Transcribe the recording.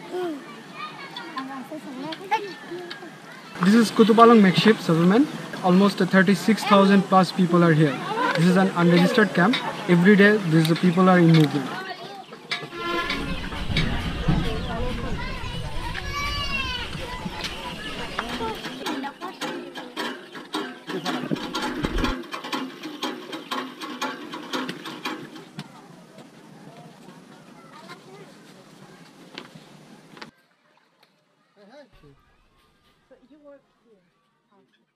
This is Kutupalang makeshift settlement. Almost 36,000 plus people are here. This is an unregistered camp. Every day, these people are in movement. So you work here.